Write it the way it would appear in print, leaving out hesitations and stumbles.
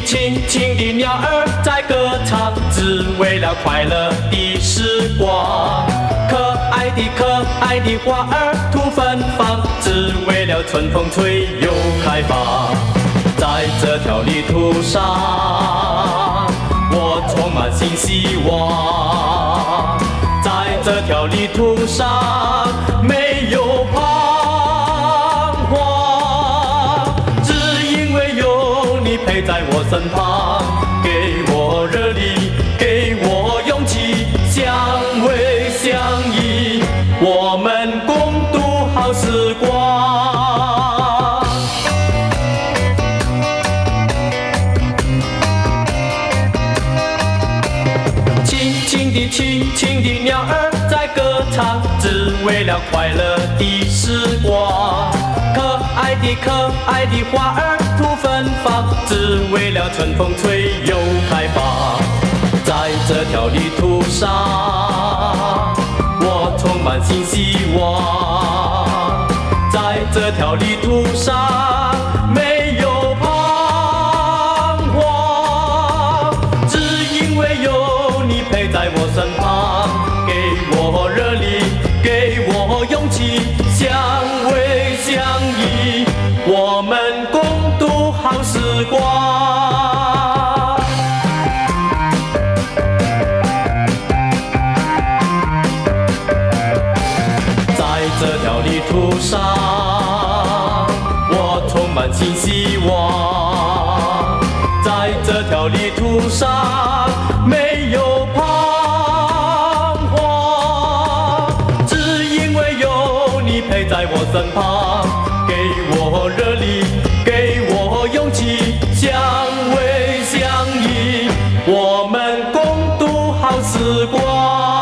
轻轻的鸟儿在歌唱，只为了快乐的时光。可爱的花儿吐芬芳，只为了春风吹又开放。在这条旅途上，我充满新希望。在这条旅途上，没有彷徨，只因为有你陪在我身旁，给我热力，给我勇气，相偎相依，我们共度好时光。轻轻的鸟儿在歌唱，只为了快乐的时光。可爱的花儿吐芬芳，只为了春风吹又开放。在这条旅途上，我充满新希望。在这条旅途上，没有彷徨，只因为有你陪在我身旁，给我热力，给我勇气，相偎相依，我们共度好时光。在这条旅途上，我充满新希望。在这条旅途上，没有彷徨，只因为有你陪在我身旁，给我热力，给我勇气，相偎相依，我们共度好时光。